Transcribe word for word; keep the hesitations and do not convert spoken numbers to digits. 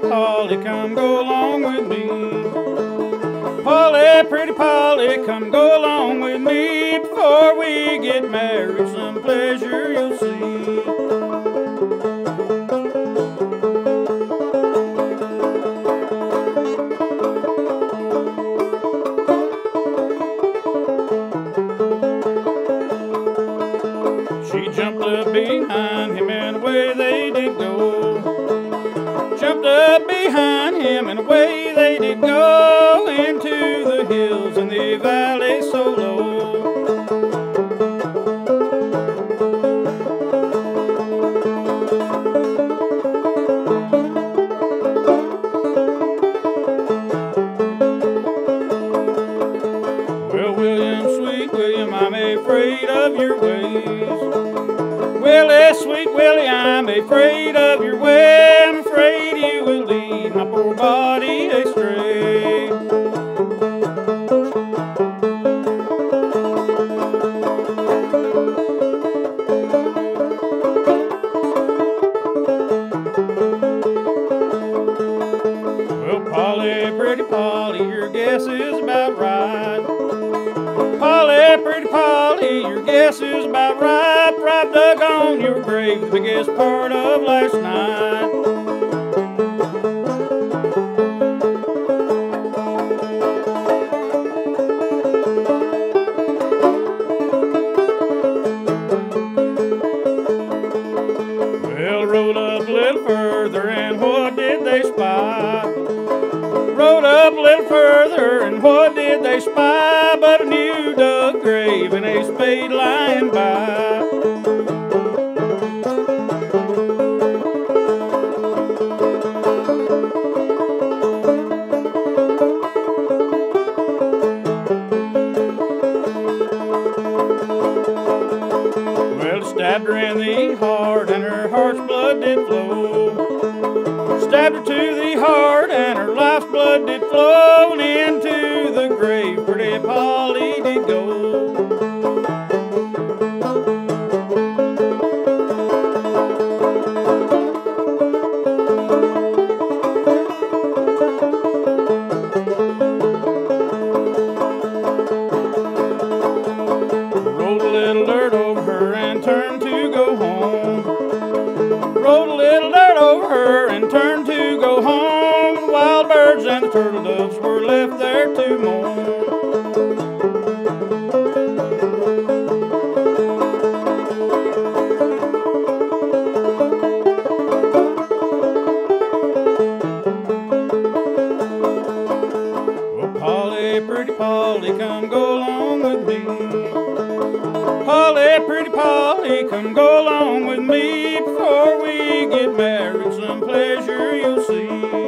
Polly, come go along with me. Polly, pretty Polly, come go along with me. Before we get married, some pleasure you'll see. She jumped up behind him and away they did go. Jumped up behind him and away they did go into the hills and the valley so low. Well, William, sweet William, I'm afraid of your ways. Willie, sweet Willie, I'm afraid of your way. I'm afraid you will lead my poor body astray. Well, Polly, pretty Polly, your guess is about right. Polly, pretty Polly, your guess is about right. I've dug on your grave the biggest part of last night. Well, rode up a little further and what did they spy? Rode up a little further and what did they spy? But a new dug grave and a spade lying by. Well, stabbed her in the heart and her heart's blood did flow. Stabbed her to the heart and her life's blood did flow, and into the grave pretty Polly did go. Rolled a little dirt over her and turned to go home. Rolled a little dirt over her and turned to go home. The wild birds and the turtle doves were left there to mourn. Well, Polly, pretty Polly, come go along with me. Polly, pretty Polly, come go along with me. Before we get married, some pleasure you'll see.